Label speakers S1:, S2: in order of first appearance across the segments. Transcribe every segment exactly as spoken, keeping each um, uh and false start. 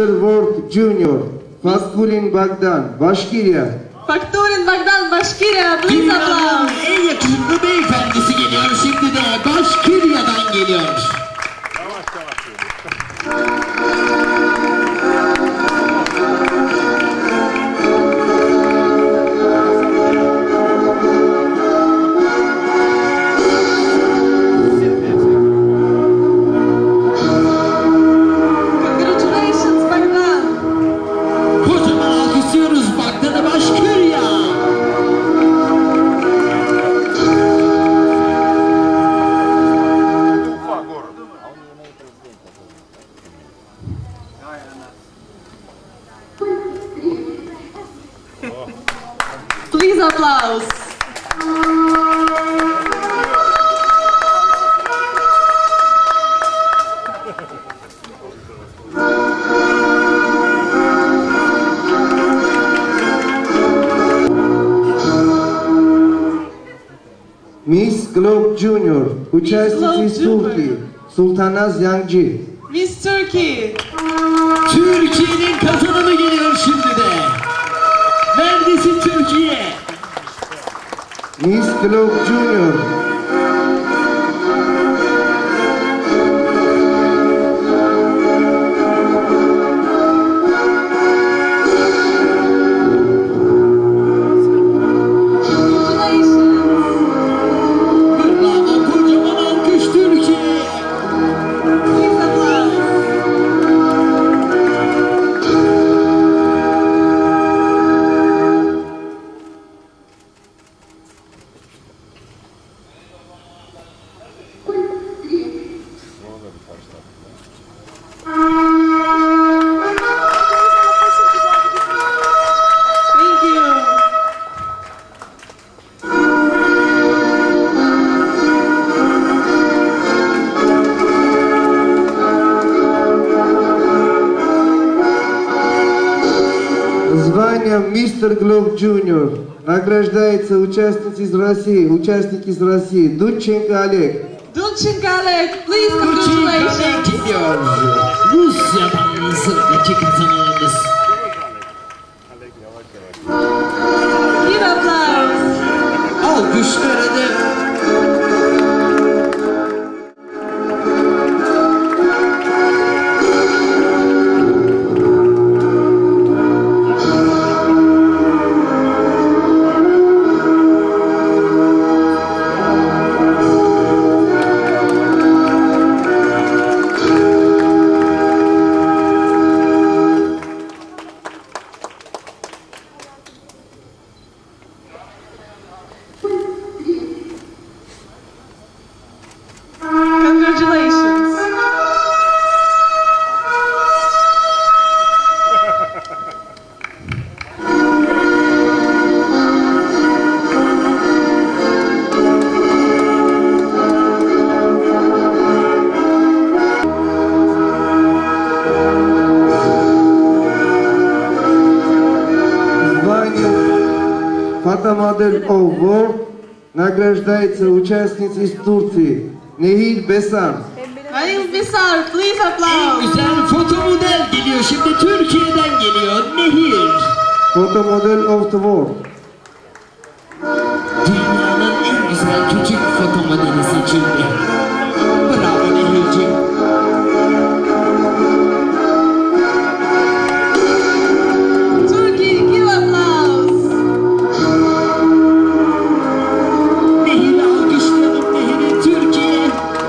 S1: Mister World Junior, Fakturin Bagdan, Başkirya.
S2: Fakturin Bagdan, Başkirya. Please applause.
S3: En yakışıklı beyefendisi geliyor şimdi de Başkirya'dan geliyor.
S2: Please applause.
S1: Miss Globe Junior, участница Türkiye, Sultanaz Yancı.
S2: Miss Turkey.
S3: Türkiye'nin kazanımı geliyor şimdi de. Neredesin Türkiye?
S1: Miss Globe Junior. Звание Мистер Globe Junior награждается участница из России, участник из России, Дудченко Олег.
S2: Dudchenko Oleg, please congratulations.
S3: Gidiyor. Rusya'dan sırtaki kazanımımız.
S2: Give applause.
S3: Alkışlarını.
S2: Congratulations.
S1: Звание PHOTOMODEL Award награждается участница из Турции, Nehir Besan.
S2: Halil Bisar, please
S3: En
S2: applause.
S3: güzel fotomodel geliyor şimdi Türkiye'den geliyor Nehir.
S1: PHOTOMODEL of the World.
S3: Dünyanın en güzel küçük fotomodeli seçildi. Bravo Nehir'ciğim.
S2: Turkey, give applause.
S3: Nehir'i alkışlayalım Nehir'i Türkiye.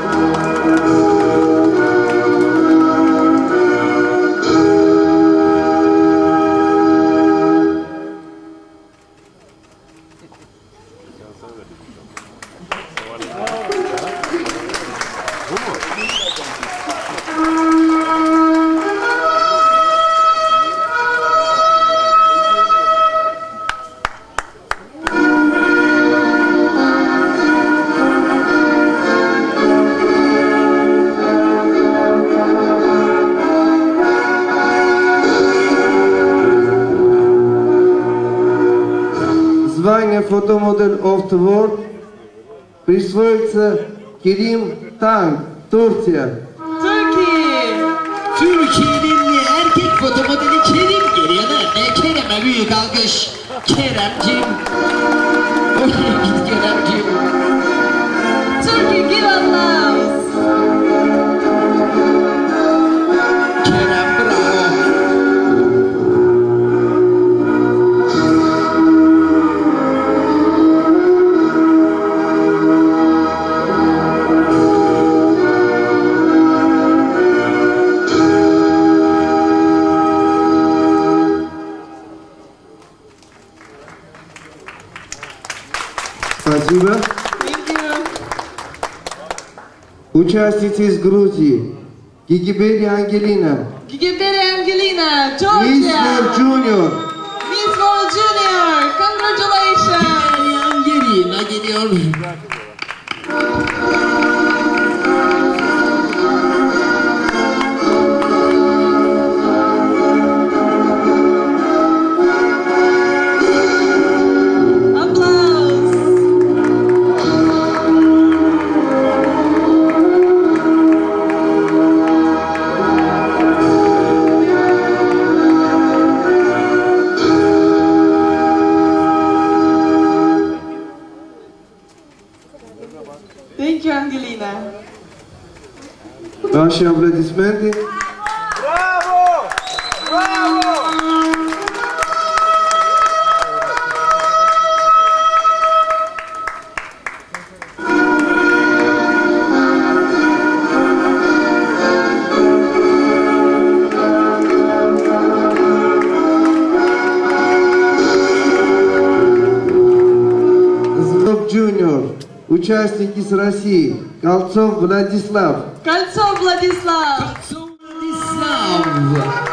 S1: Звание PHOTOMODEL of the World присвоится Kerim Tank, Турция.
S2: Turkey.
S3: Türkiye'nin erkek fotomodeli Kerim geliyor lan. E, Kerem'e büyük alkış. Kerem'cim. Oraya git Kerem'cim.
S2: Turkey, give applause.
S3: Kerem bravo.
S1: Спасибо.
S2: Thank you.
S1: Участница из Грузии, Гигибери Ангелина,
S2: Gigiberi Angelina,
S1: Miss
S2: Georgia.
S1: World Junior.
S2: Miss World Junior. Congratulations.
S3: Angelina geliyor.
S2: Applause. Thank you, Angelina.
S1: Ваши аплодисменты.
S4: Bravo! Bravo!
S1: Злоб Junior, участник из России, Кольцов Владислав.
S2: Кольцов Владислав.
S3: Владислав.